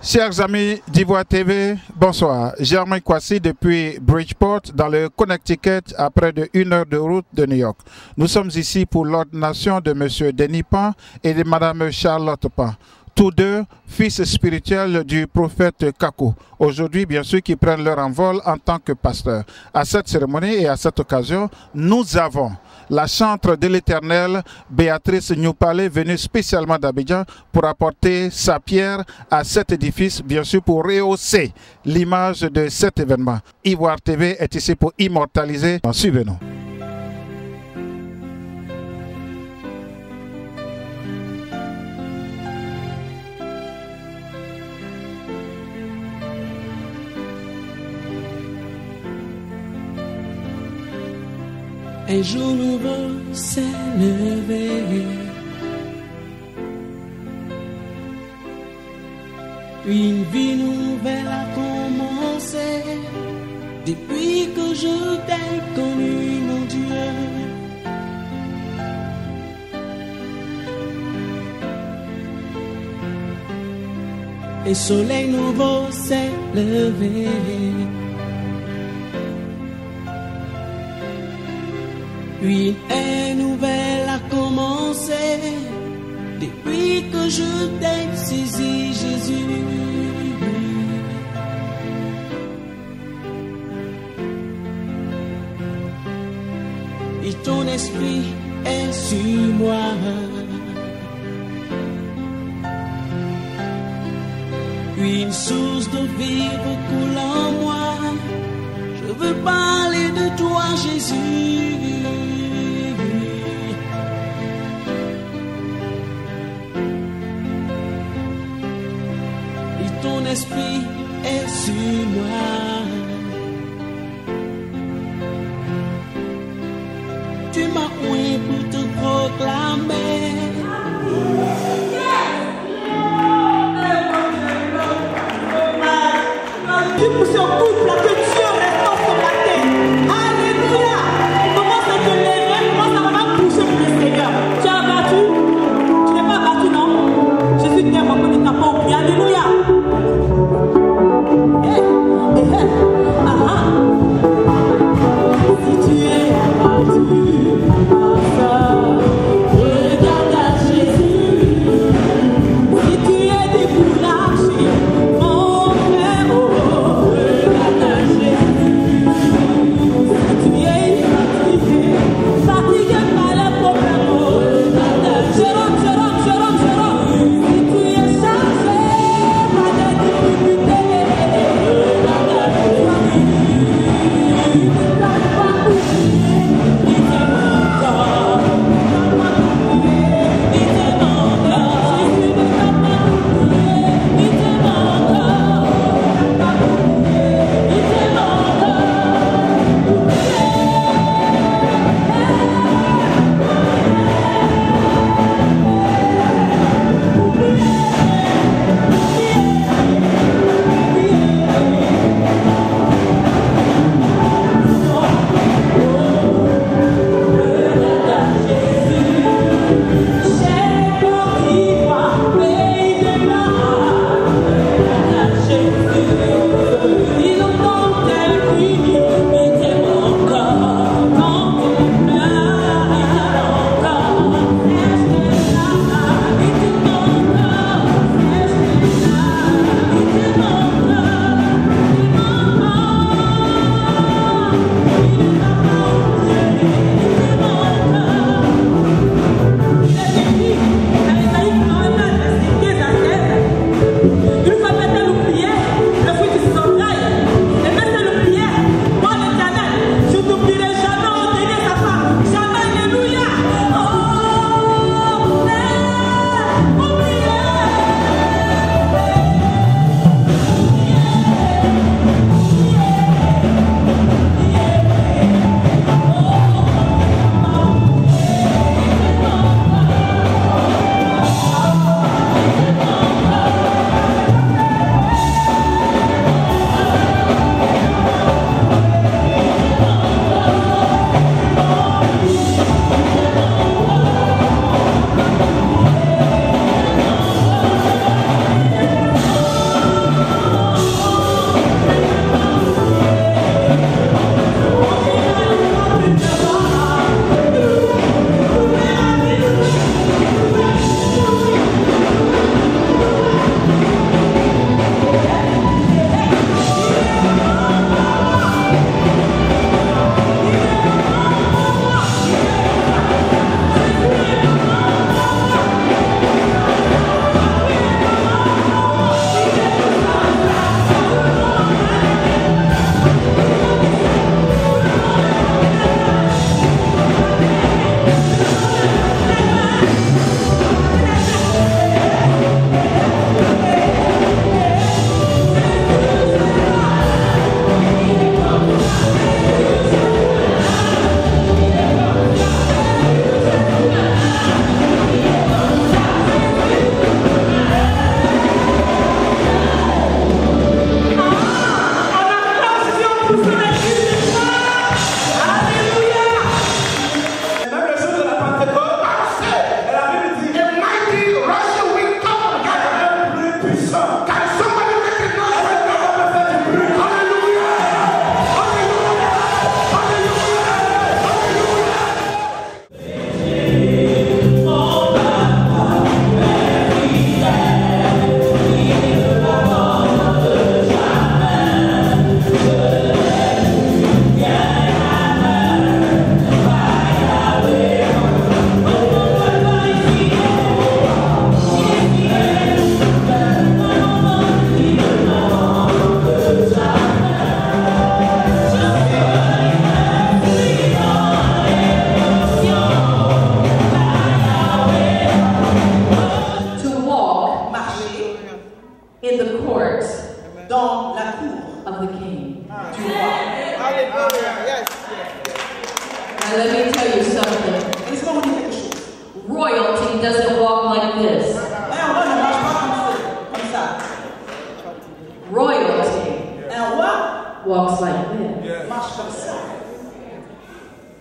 Chers amis d'Ivoire TV, bonsoir. Germain Kwasi depuis Bridgeport dans le Connecticut à près de 1 heure de route de New York. Nous sommes ici pour l'ordination de M. Denis Pan et de Mme Charlotte Pan. Tous deux, fils spirituels du prophète Kakou. Aujourd'hui, bien sûr, qui prennent leur envol en tant que pasteurs. À cette cérémonie et à cette occasion, nous avons la chantre de l'Éternel, Béatrice Nyoupalé, venue spécialement d'Abidjan pour apporter sa pierre à cet édifice, bien sûr pour rehausser l'image de cet événement. Ivoire TV est ici pour immortaliser. Suivez-nous. Un jour nouveau s'est levé, une vie nouvelle a commencé, depuis que je t'ai connu, mon Dieu. Un soleil nouveau s'est levé, une ère nouvelle a commencé, depuis que je t'ai saisi, Jésus. Et ton esprit est sur moi. Une source de vie coule en moi. Je veux parler de toi, Jésus. Ton esprit est sur moi. Tu m'as oint pour te proclamer. Tu pousses au couple que Dieu reste sur la terre. Alléluia. Commence à te lever, commence à vraiment pousser pour le Seigneur. Tu as battu? Tu n'es pas battu, non? Jésus t'aime encore, tu n'as pas oublié. Alléluia. Si tu es battu par ça, regarde à Jésus. Si tu es découragé, mon frère, regarde à Jésus.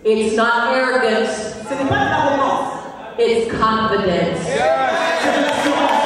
It's not arrogance. Ce n'est pas de l'arrogance. It's confidence. C'est de l'assurance.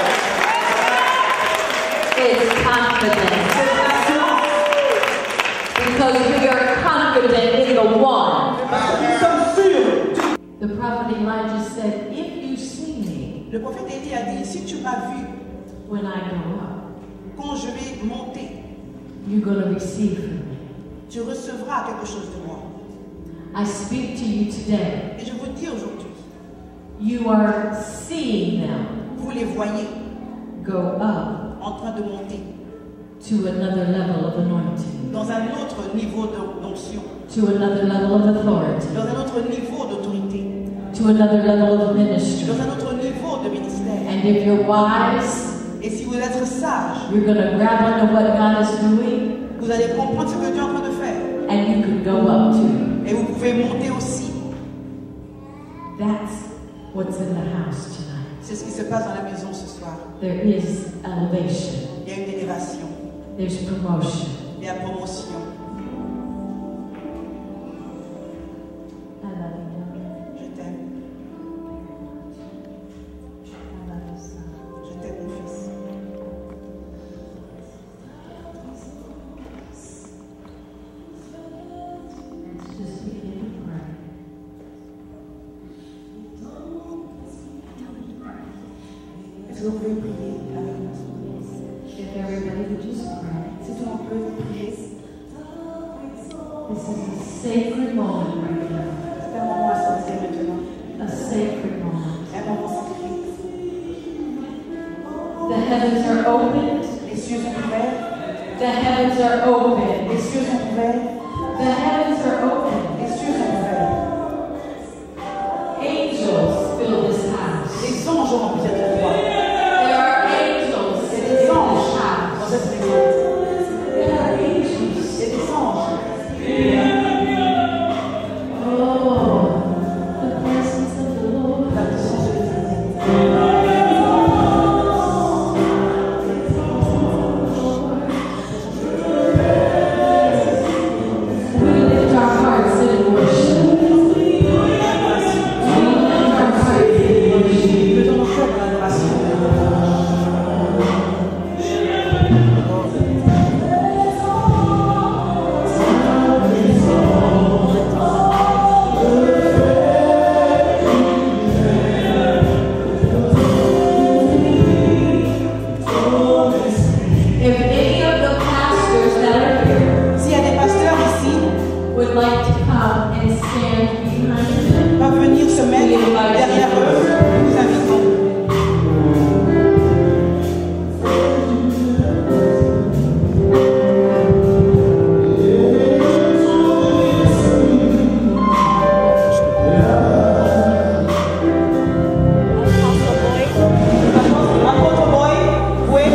It's confidence. C'est de l'assurance. Because we are confident in the one. Parce que nous sommes sûrs. The prophet Elijah said, if you see me Le prophète Élie a dit, si tu m'as vu when I go up, quand je vais monter, you're going to receive from me. tu recevras quelque chose de moi. I speak to you today. Et je vous dis aujourd'hui, You are seeing them vous les voyez go up en train de monter to another level of anointing, dans un autre niveau d'onction, to another level of authority, dans un autre niveau d'autorité, to another level of ministry. dans un autre niveau de ministère. And if you're wise, Et si vous êtes sage, you're going to grab onto what God is doing, vous allez comprendre ce que Dieu est en train de faire. and you could go up too. Et vous pouvez monter aussi. That's what's in the house tonight. C'est ce qui se passe dans la maison ce soir. There is elevation. Il y a une élévation, There's promotion. il y a promotion. Je t'aime. Je t'aime, mon fils. Just begin to pray. Est-ce que vous pouvez prier avec moi? If everybody would just pray. Si tout le monde peut prier, This is a sacred moment right now. c'est un moment à sortir maintenant. A sacred moment. Un moment sacré. The heavens are opened. Les cieux sont ouverts. The heavens are open. Les cieux sont ouverts. The heavens are open. Les cieux sont ouverts. Angels fill this house. Les anges ont rempli cette endroit. There are angels Il y a in des this anges dans house. cette maison. There are Il angels. y a des anges. Oh, the presence of the Lord. La puissance de l'Éternel. We lift our hearts in worship. We lift our hearts in worship. Mettons nos cœurs dans l'adoration. If any of the pastors that are here S'il y a des pasteurs ici, would like to come and stand behind them, peuvent venir se mettre derrière eux, nous invitons. Apôtre Boy, oui.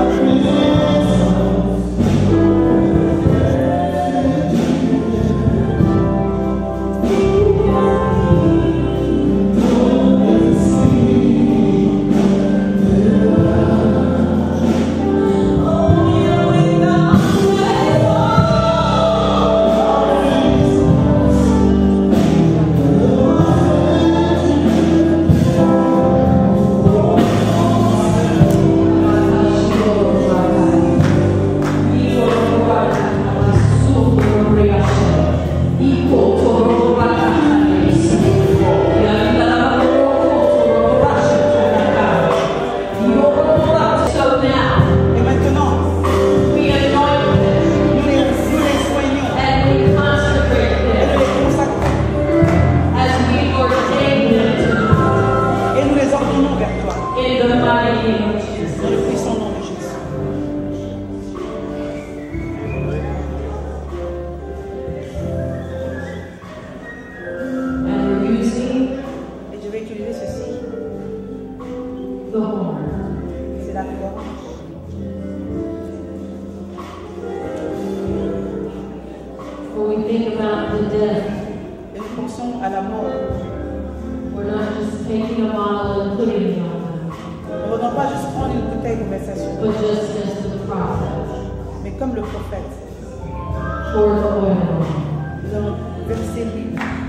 So now, Et maintenant, we anoint them nous les soignons and we consecrate et them nous les consacrons as we ordain them to et nous les ordonnons vers toi. in the mighty name of Jesus. Dans le puissant nom de Jésus. And we're using Et je vais utiliser ceci. the horn. C'est la corde. When we think about the death, Et nous pensons à la mort. we're not just taking a bottle and putting it on them, Nous ne venons pas juste prendre une bouteille de conversation, but just as the prophet mais comme le prophète, poured the oil. nous allons verser l'huile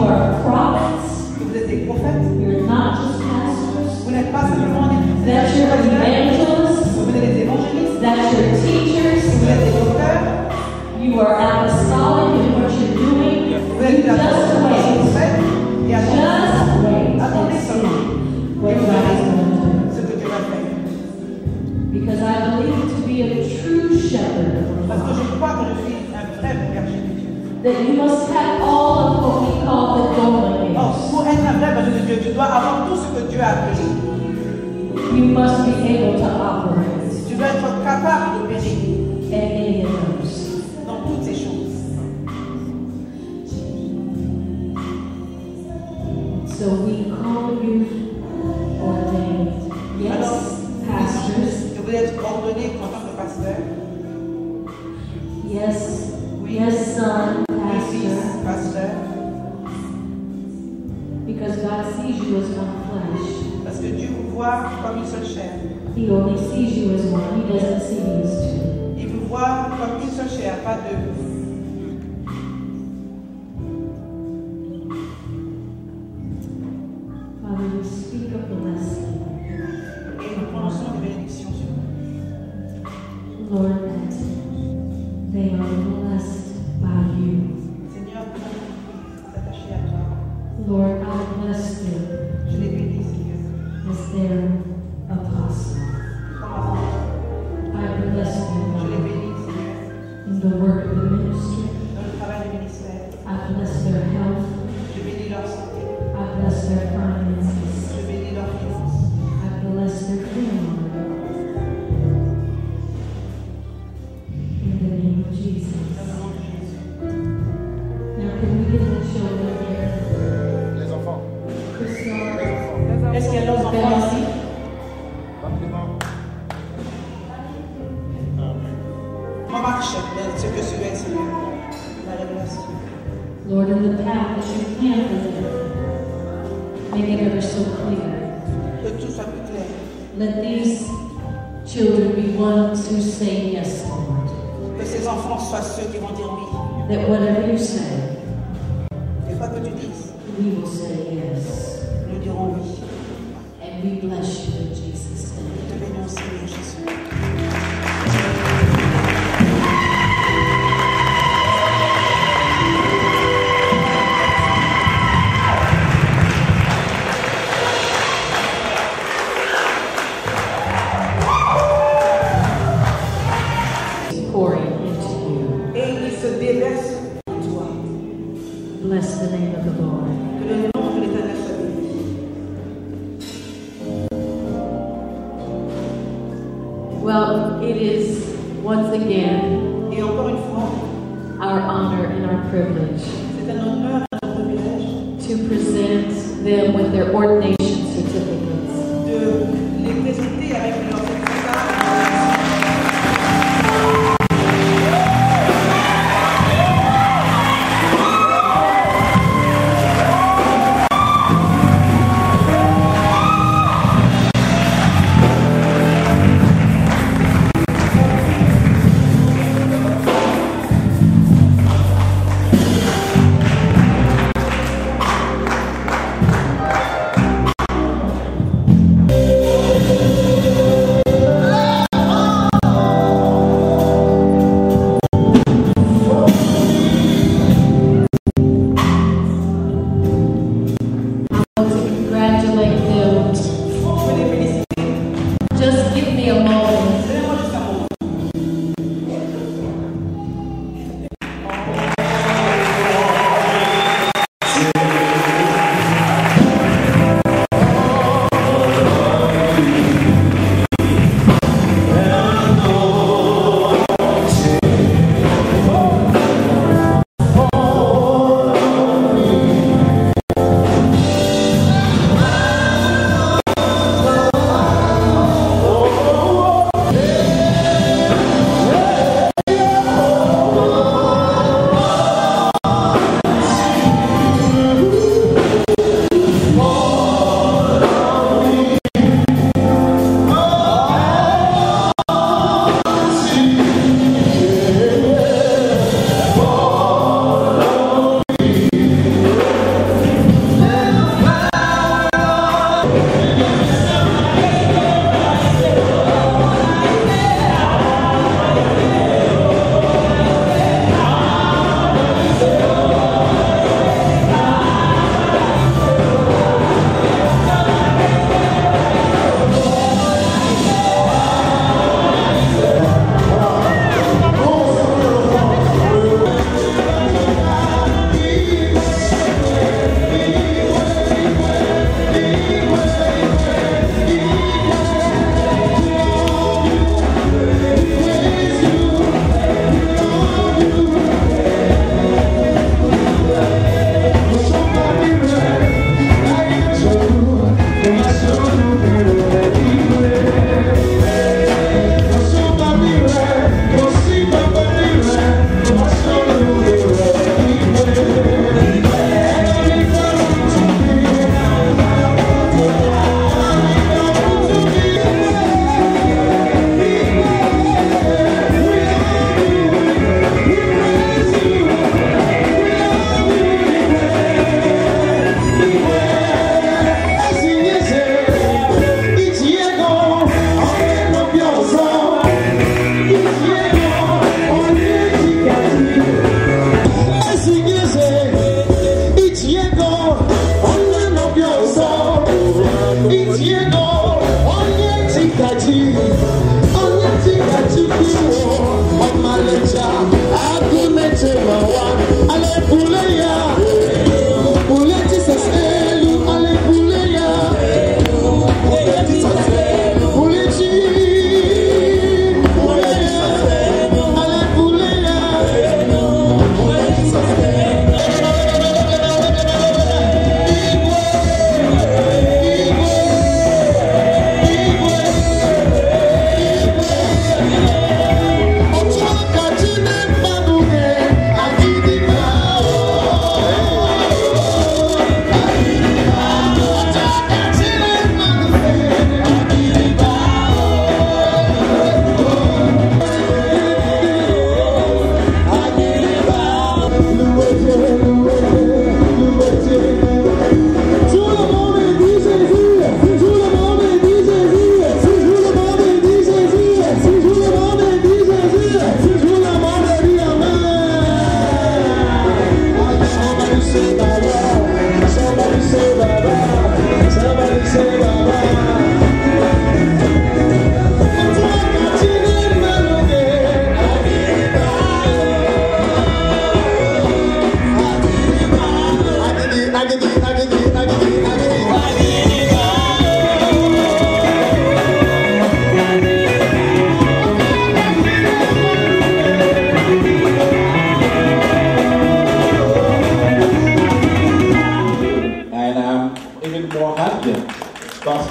are prophets. que vous êtes des prophètes, You're not just pastors. vous n'êtes pas simplement des That you're evangelists. vous êtes des évangélistes, That you're vous teachers. êtes des docteurs, You are apostolic in what you're doing. vous êtes de la Just ce que wait. vous faites, et attendez Just wait Attendez and seulement. see what God is going to do. ce que Dieu va faire. Because I believe to be a true shepherd of the Parce que je flock, crois que je suis un vrai berger de Dieu. that you must have all of what we call the golden Or, gifts. pour être un vrai berger de Dieu, tu dois avoir tout ce que Dieu a appelé. You must be able to operate Tu dois être capable d'opérer in any of those. dans toutes ces choses. So we call you ordained. Yes, pastors. Que vous êtes ordonné en tant que pasteur, Yes, yes, son, oui, fils, pastor. pasteur, Because God sees you as one flesh. parce que Dieu vous voit comme une seule chair. He only sees you as one. He doesn't see you as two. Il vous voit comme une seule chair, pas deux. Father, we speak a blessing. Et nous prononçons des bénédictions sur vous. Lord, that they are blessed by you. Seigneur, nous sommes attachés à toi. Lord, I bless them Je les bénis, Seigneur. as their apostle. Comme apôtre, I bless them, je les Lord, bénis, Seigneur. in the work of the ministry. Dans le travail du ministère, I bless their health. je bénis leur santé. I bless their finances. Je bénis leurs finances. I bless their family. In the name of Jesus. Dans le nom de Jésus. Now, can we get the children here? Les enfants. Crystal, Est-ce qu'il y a d'autres enfants ici? On marche dans ce que tu es, Seigneur. La révélation. Lord, in the path that you plan for them, make it ever so clear. Que tout soit plus clair. Let these children be ones who say yes, Lord. Que ces enfants soient ceux qui vont dire oui. That whatever you say, Et pas que tu dises, we will say yes. nous dirons oui. And we bless you in Jesus' name. Nous te bénissons, Seigneur Jésus. Pouring into you. Et il se déverse en toi. Bless the name of the Lord. Que le nom de l'Éternel soit béni. Well, it is once again Et encore une fois, our honor and our privilege c'est un honneur et un privilège to present them with their ordination certificates. de les présenter avec leur certificat.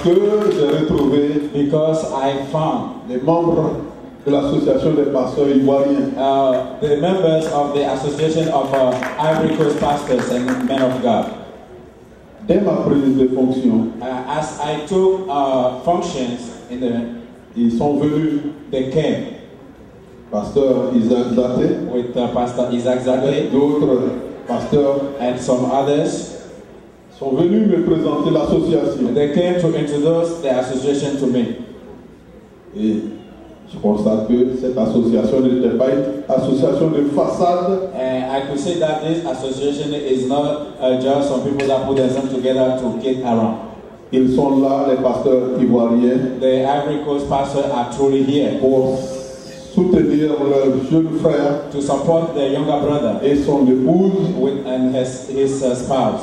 Parce que j'ai retrouvé because I found les membres de l'association des pasteurs ivoiriens. The members of the Association of Ivory Coast Pastors and Men of God. Dès ma prise de fonction, As I took functions in ils sont venus. they came Pasteur Isaac Zate, with Pastor Isaac Zaghe d'autres pasteurs and some others. sont venus me présenter l'association. They came to introduce the association to me. Et je constate que cette association n'était pas une association de façade. And I could say that this association is not just some people that put themselves together to get around. Ils sont là, les pasteurs ivoiriens, The Ivory Coast pastors are truly here pour soutenir leur jeune frère to support their younger brother et son épouse. and his spouse.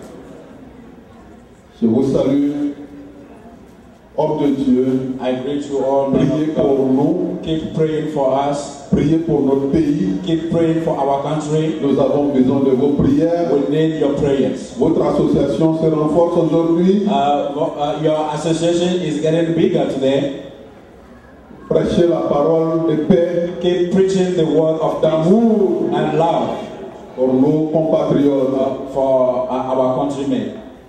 Je vous salue, hommes de Dieu. I greet you all, men Priez of pour God. nous, Keep praying for us. priez pour notre pays. Keep praying for our country. Nous avons besoin de vos prières. We need your prayers. Votre association se renforce aujourd'hui. Your association is getting bigger today. Prêchez la parole de paix, Keep preaching the word of d'amour and love pour nos compatriotes. for our countrymen.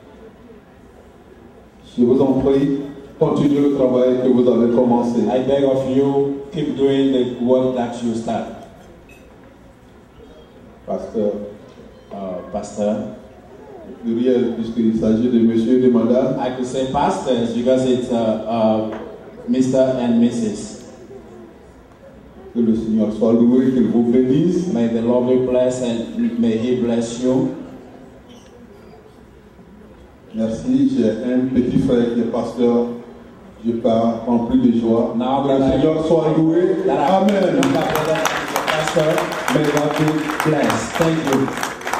Je vous en prie, continuez le travail que vous avez commencé. I beg of you, keep doing the work that you start. Pasteur, Pastor, pluriel, puisqu'il s'agit de monsieur et de madame. I could say pastors because it's Mr. and Mrs. Que le Seigneur soit loué, qu'il vous bénisse. May the Lord be blessed and may He bless you. Merci, j'ai un petit frère qui est pasteur. Je pars rempli de joie. Now Que le that Seigneur soit loué. that I Amen. know my brother is a pastor, may God be blessed. Thank you.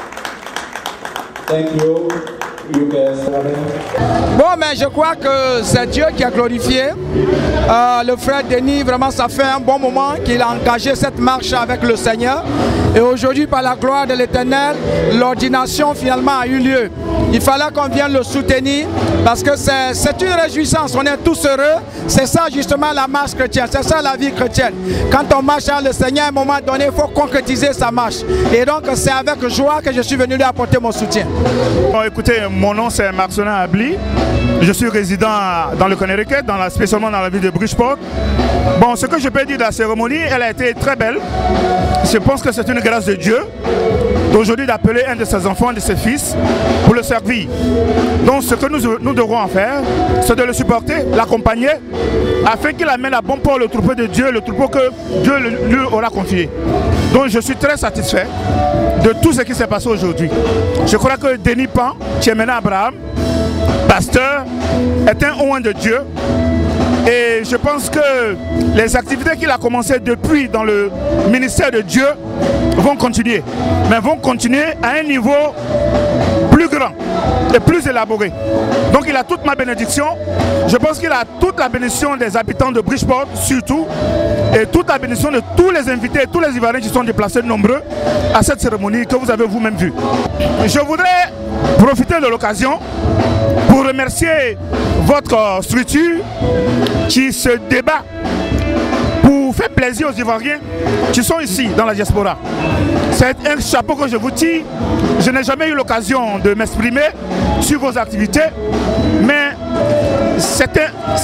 Thank you. You guys. Bon, mais je crois que c'est Dieu qui a glorifié. Le frère Denis, vraiment, ça fait un bon moment qu'il a engagé cette marche avec le Seigneur. Et aujourd'hui, par la gloire de l'Éternel, l'ordination finalement a eu lieu. Il fallait qu'on vienne le soutenir parce que c'est une réjouissance. On est tous heureux. C'est ça justement la marche chrétienne. C'est ça la vie chrétienne. Quand on marche avec le Seigneur, à un moment donné, il faut concrétiser sa marche. Et donc, c'est avec joie que je suis venu lui apporter mon soutien. Bon, écoutez, mon nom c'est Marcelin Abli. Je suis résident dans le Connecticut, spécialement dans la ville de Bridgeport. Bon, ce que je peux dire de la cérémonie, elle a été très belle. Je pense que c'est une grâce de Dieu d'aujourd'hui d'appeler un de ses enfants, de ses fils, pour le servir. Donc ce que nous devrons en faire, c'est de le supporter, l'accompagner, afin qu'il amène à bon port le troupeau de Dieu, le troupeau que Dieu lui aura confié. Donc je suis très satisfait de tout ce qui s'est passé aujourd'hui. Je crois que Denis Pan, Tchemena Abraham, pasteur, est un oint de Dieu. Et je pense que les activités qu'il a commencées depuis dans le ministère de Dieu vont continuer. Mais vont continuer à un niveau plus grand et plus élaboré. Donc il a toute ma bénédiction. Je pense qu'il a toute la bénédiction des habitants de Bridgeport surtout. Et toute la bénédiction de tous les invités, tous les Ivoiriens qui sont déplacés nombreux à cette cérémonie que vous avez vous-même vue. Je voudrais profiter de l'occasion pour remercier votre structure qui se débat pour faire plaisir aux Ivoiriens qui sont ici dans la diaspora. C'est un chapeau que je vous tire. Je n'ai jamais eu l'occasion de m'exprimer sur vos activités, mais c'est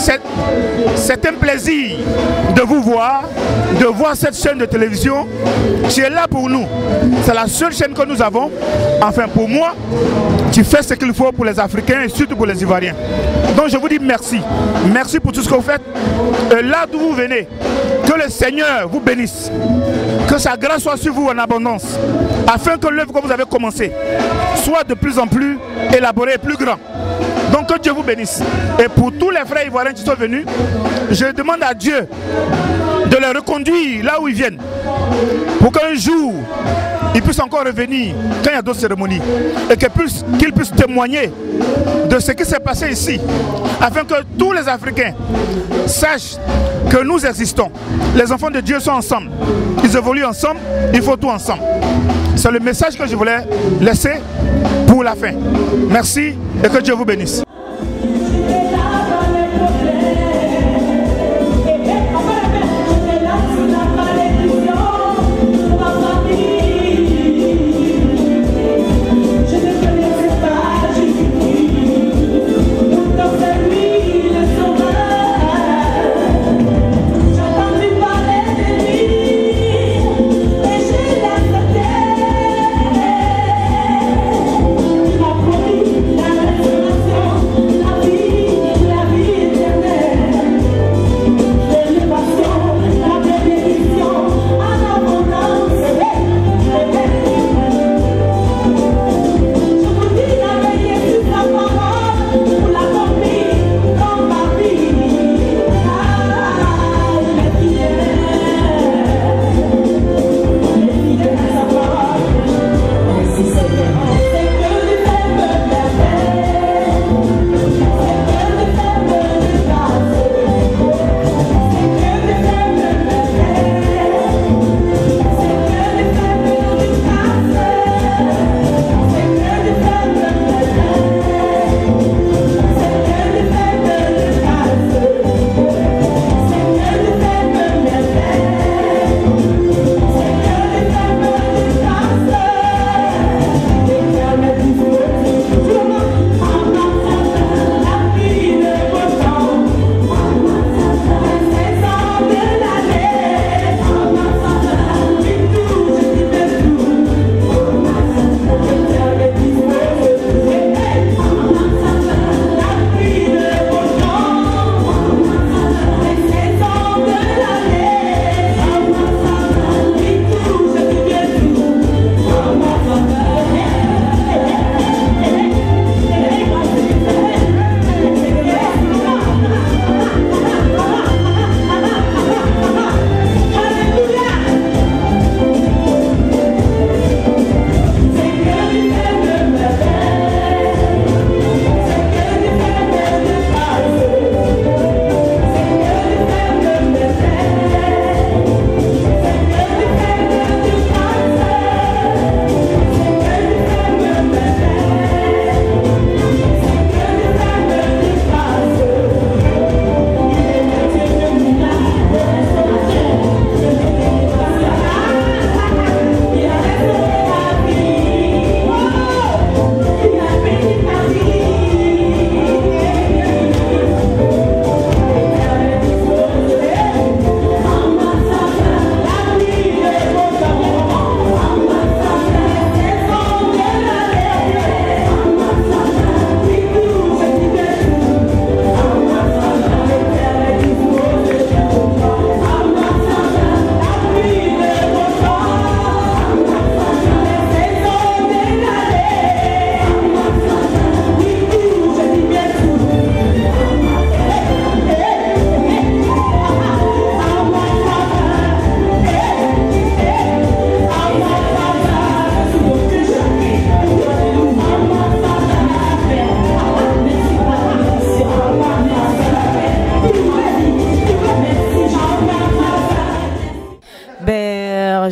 un plaisir de vous voir, de voir cette chaîne de télévision qui est là pour nous. C'est la seule chaîne que nous avons, enfin pour moi, qui fait ce qu'il faut pour les Africains et surtout pour les Ivoiriens. Donc je vous dis merci. Merci pour tout ce que vous faites. Et là d'où vous venez, que le Seigneur vous bénisse. Que sa grâce soit sur vous en abondance. Afin que l'œuvre que vous avez commencée soit de plus en plus élaborée et plus grande. Donc que Dieu vous bénisse. Et pour tous les frères ivoiriens qui sont venus, je demande à Dieu de les reconduire là où ils viennent. Pour qu'un jour, ils puissent encore revenir quand il y a d'autres cérémonies. Et qu'ils puissent témoigner de ce qui s'est passé ici. Afin que tous les Africains sachent que nous existons. Les enfants de Dieu sont ensemble. Ils évoluent ensemble. Il faut tout ensemble. C'est le message que je voulais laisser pour la fin. Merci et que Dieu vous bénisse.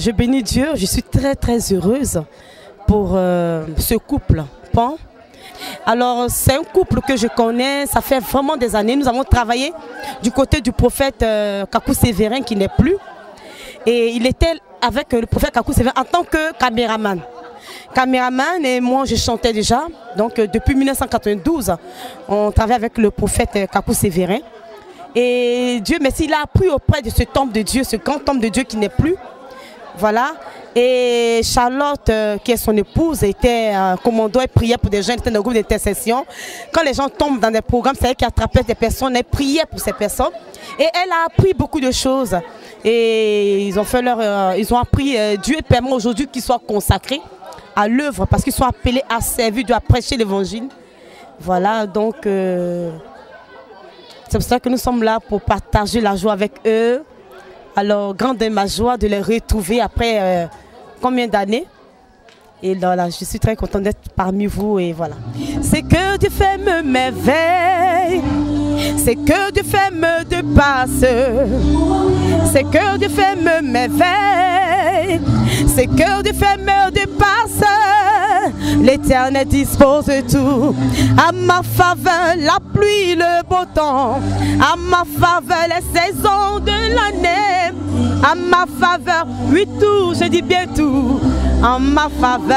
Je bénis Dieu, je suis très heureuse pour ce couple, Pan. Alors c'est un couple que je connais, ça fait vraiment des années. Nous avons travaillé du côté du prophète Kakou Sévérin qui n'est plus. Et il était avec le prophète Kakou Sévérin en tant que caméraman. Caméraman et moi je chantais déjà. Donc depuis 1992, on travaillait avec le prophète Kakou Sévérin. Et Dieu merci, il a appris auprès de ce temple de Dieu, ce grand temple de Dieu qui n'est plus. Voilà. Et Charlotte, qui est son épouse, était commando et priait pour des gens, elle était dans un groupe d'intercession. Quand les gens tombent dans des programmes, c'est elle qui attrapait des personnes, elle priait pour ces personnes. Et elle a appris beaucoup de choses. Et ils ont fait ils ont appris, Dieu permet aujourd'hui qu'ils soient consacrés à l'œuvre parce qu'ils sont appelés à servir Dieu, à prêcher l'évangile. Voilà, donc c'est pour ça que nous sommes là pour partager la joie avec eux. Alors, grande est ma joie de les retrouver après combien d'années. Et là, je suis très contente d'être parmi vous et voilà. C'est que Dieu fait me merveille, c'est que Dieu fait me dépasse, c'est que Dieu fait me merveille, c'est que Dieu fait me dépasse. L'Éternel dispose de tout, à ma faveur la pluie, le beau temps, à ma faveur les saisons de l'année, à ma faveur, oui tout, je dis bien tout, en ma faveur.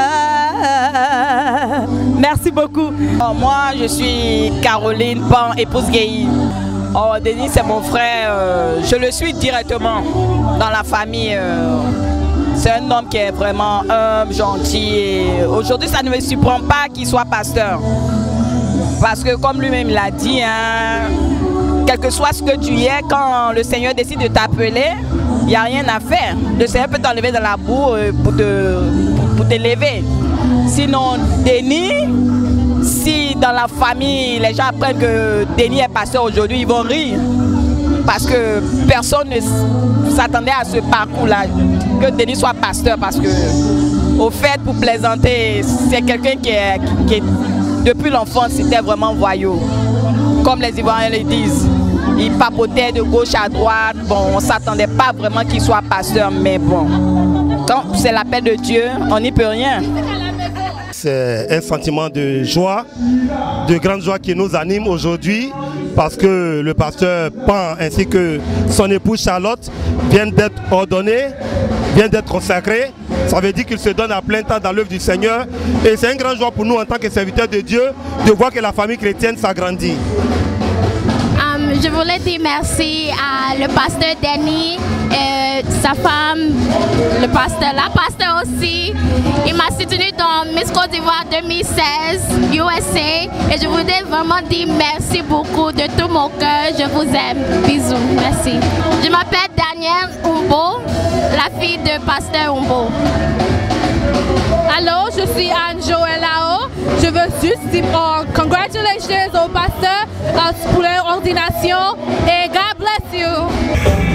Merci beaucoup. Moi je suis Caroline Pan, épouse Guéhi. Denis c'est mon frère, je le suis directement dans la famille. C'est un homme qui est vraiment humble, gentil. Et aujourd'hui, ça ne me surprend pas qu'il soit pasteur. Parce que comme lui-même l'a dit, hein, quel que soit ce que tu es, quand le Seigneur décide de t'appeler, il n'y a rien à faire. Le Seigneur peut t'enlever dans la boue pour t'élever. Sinon, Denis, si dans la famille, les gens apprennent que Denis est pasteur aujourd'hui, ils vont rire. Parce que personne ne s'attendait à ce parcours-là, que Denis soit pasteur. Parce que, au fait, pour plaisanter, c'est quelqu'un qui est depuis l'enfance, c'était vraiment voyou. Comme les Ivoiriens le disent. Il papotait de gauche à droite. Bon, on ne s'attendait pas vraiment qu'il soit pasteur, mais bon. Quand c'est l'appel de Dieu, on n'y peut rien. C'est un sentiment de joie, de grande joie qui nous anime aujourd'hui parce que le pasteur Pan ainsi que son épouse Charlotte viennent d'être ordonnés, viennent d'être consacrés. Ça veut dire qu'ils se donnent à plein temps dans l'œuvre du Seigneur. Et c'est une grande joie pour nous en tant que serviteurs de Dieu de voir que la famille chrétienne s'agrandit. Je voulais dire merci à le pasteur Denis, sa femme, la pasteur aussi. Il m'a soutenu dans Miss Côte d'Ivoire 2016, USA. Et je voudrais vraiment dire merci beaucoup de tout mon cœur. Je vous aime. Bisous. Merci. Je m'appelle Danielle Umbo, la fille de pasteur Umbo. Allô, je suis Anne-Joël Lao. Je veux juste dire congratulations au pasteur pour leur ordination et God bless you.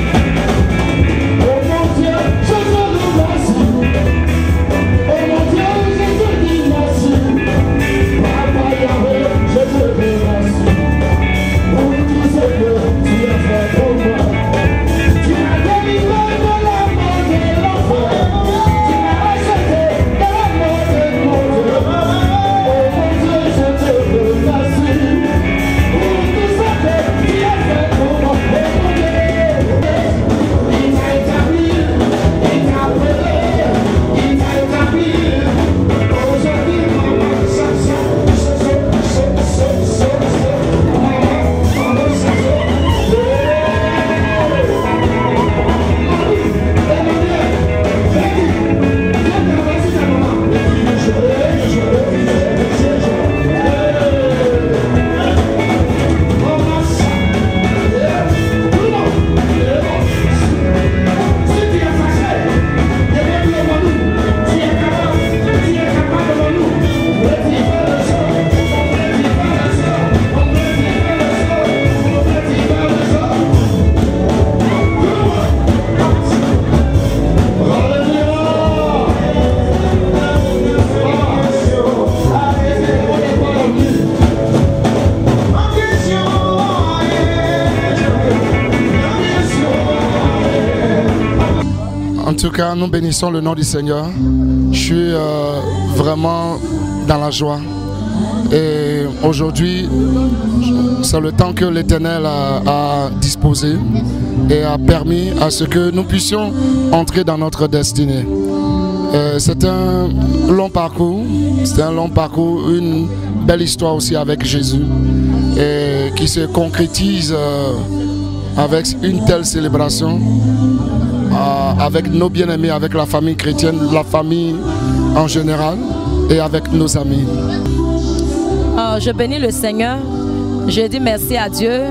cas, nous bénissons le nom du Seigneur. Je suis vraiment dans la joie. Et aujourd'hui, c'est le temps que l'Éternel a disposé et a permis à ce que nous puissions entrer dans notre destinée. C'est un long parcours, une belle histoire aussi avec Jésus et qui se concrétise avec une telle célébration, avec nos bien-aimés, avec la famille chrétienne, la famille en général et avec nos amis. Je bénis le Seigneur, je dis merci à Dieu.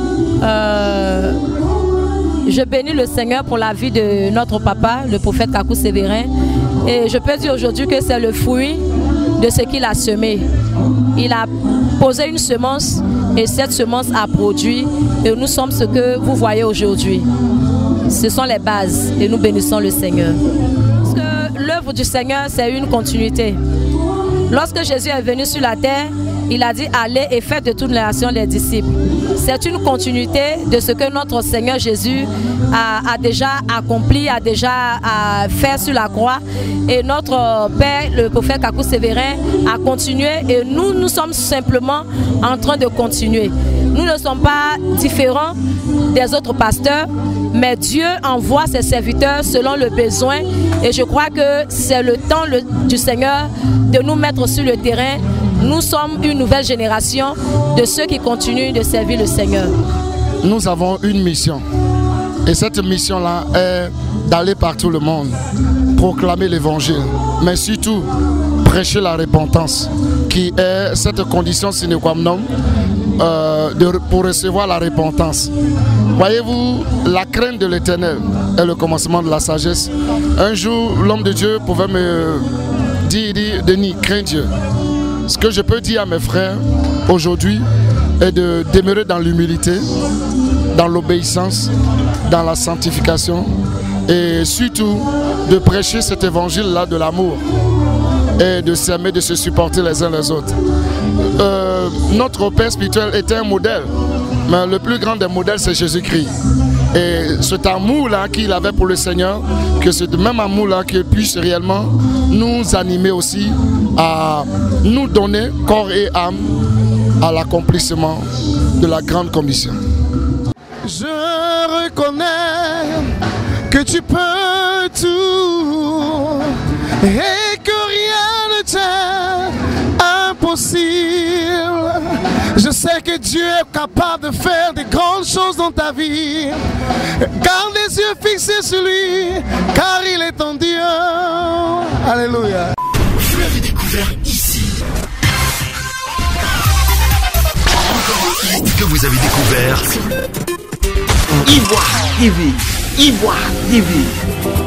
Je bénis le Seigneur pour la vie de notre papa, le prophète Kakou Sévérin. Et je peux dire aujourd'hui que c'est le fruit de ce qu'il a semé. Il a posé une semence et cette semence a produit. Et nous sommes ce que vous voyez aujourd'hui. Ce sont les bases et nous bénissons le Seigneur. Parce que l'œuvre du Seigneur, c'est une continuité. Lorsque Jésus est venu sur la terre, il a dit allez et faites de toutes les nations les disciples. C'est une continuité de ce que notre Seigneur Jésus a déjà accompli, a déjà fait sur la croix. Et notre Père, le prophète Kakou Sévérin, a continué et nous sommes simplement en train de continuer. Nous ne sommes pas différents des autres pasteurs, mais Dieu envoie ses serviteurs selon le besoin. Et je crois que c'est le temps du Seigneur de nous mettre sur le terrain. Nous sommes une nouvelle génération de ceux qui continuent de servir le Seigneur. Nous avons une mission. Et cette mission-là est d'aller par tout le monde, proclamer l'évangile, mais surtout prêcher la repentance, qui est cette condition sine qua non pour recevoir la repentance. Voyez-vous, la crainte de l'Éternel est le commencement de la sagesse. Un jour, l'homme de Dieu pouvait me dire, Denis, crains Dieu. Ce que je peux dire à mes frères aujourd'hui est de demeurer dans l'humilité, dans l'obéissance, dans la sanctification et surtout de prêcher cet évangile-là de l'amour et de s'aimer, de se supporter les uns les autres. Notre Père spirituel était un modèle, mais le plus grand des modèles c'est Jésus-Christ. Et cet amour-là qu'il avait pour le Seigneur, que ce même amour-là qu'il puisse réellement nous animer aussi à nous donner corps et âme à l'accomplissement de la grande commission. Je reconnais que tu peux tout et que rien ne t'est impossible. Je sais que Dieu est capable de faire de grandes choses dans ta vie. Garde les yeux fixés sur lui, car il est ton Dieu. Alléluia. Vous l'avez découvert ici. Que vous avez découvert Ivoire TV. Ivoire TV.